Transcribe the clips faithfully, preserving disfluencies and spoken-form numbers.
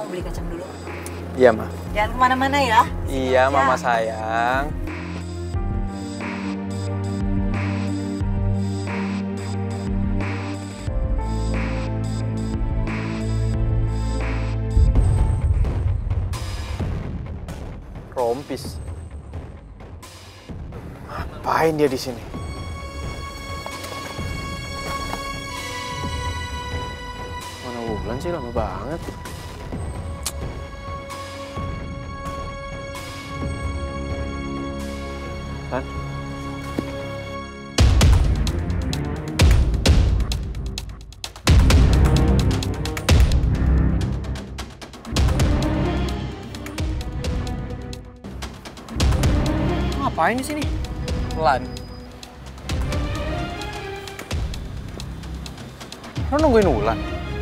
beli kacang dulu. Iya, Ma. Jangan kemana-mana ya. Iya, Mama sayang. Rompis. Ngapain dia di sini? Mana Wulan sih, lama banget. Lan? Ngapain di sini? Lan. Lo nungguin Wulan?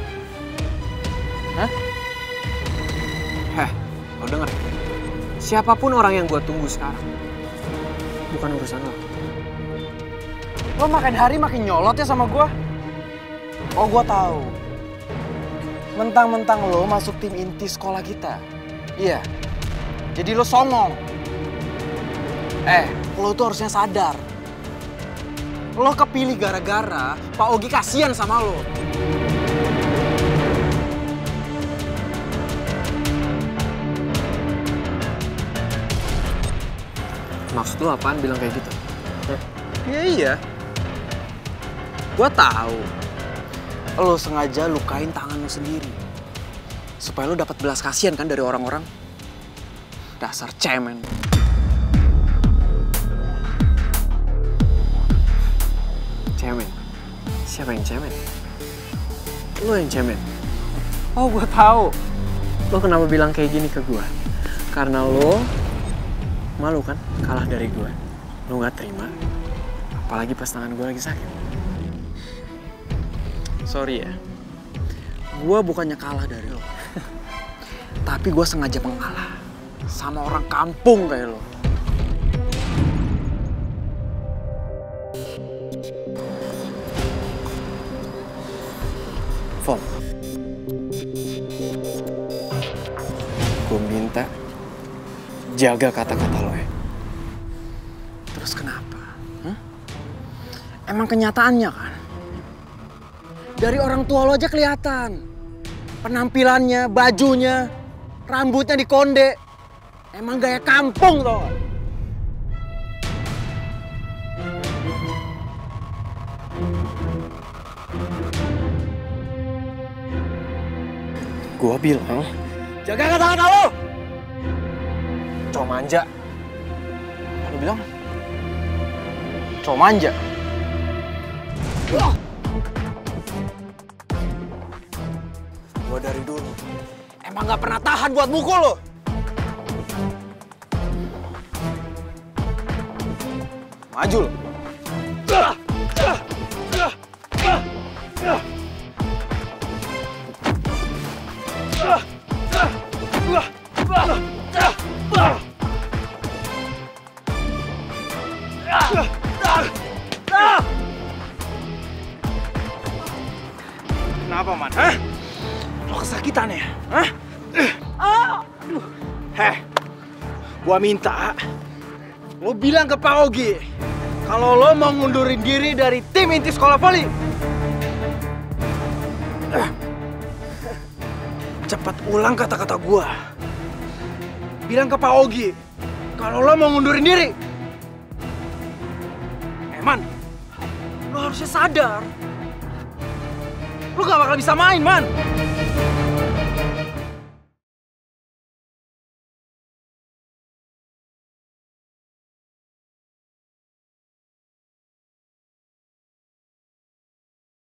Hah? Heh, lo denger. Siapapun orang yang gue tunggu sekarang, bukan urusan lo. Lo makin hari makin nyolot ya sama gue? Oh, gue tahu. Mentang-mentang lo masuk tim inti sekolah kita. Iya. Jadi lo songong. Eh, lo tuh harusnya sadar. Lo kepilih gara-gara Pak Ogi kasihan sama lo. Maksud lo apaan bilang kayak gitu? Iya, iya. Gue tahu. Lo sengaja lukain tangan lo sendiri. Supaya lo dapat belas kasihan kan dari orang-orang. Dasar cemen. Cemen? Siapa yang cemen? Lo yang cemen? Oh, gue tahu. Lo kenapa bilang kayak gini ke gue? Karena lo malu kan kalah dari gue. Lo gak terima. Apalagi pas tangan gue lagi sakit. Sorry ya. Gue bukannya kalah dari lo. Tapi gue sengaja mengalah. Sama orang kampung kayak lo. Vom, gue minta jaga kata-kata lo ya. Terus kenapa? Hmm? Emang kenyataannya kan? Dari orang tua lo aja kelihatan. Penampilannya, bajunya, rambutnya dikonde. Emang gaya kampung tau gak? Gua bilang, jaga kata-kata lo! Cowok manja. Lo bilang, cowok manja. Gua dari dulu emang gak pernah tahan buat mukul lo. Maju lo. Kenapa, Man? Hah? Lo kesakitan ya? Hah? Aduh. Heh, gua minta lo bilang ke Pak Ogi kalau lo mau ngundurin diri dari tim inti sekolah voli. Cepat ulang kata-kata gua. Bilang ke Pak Ogi kalau lo mau ngundurin diri. Eh, Man, lo harusnya sadar. Lo gak bakal bisa main, Man.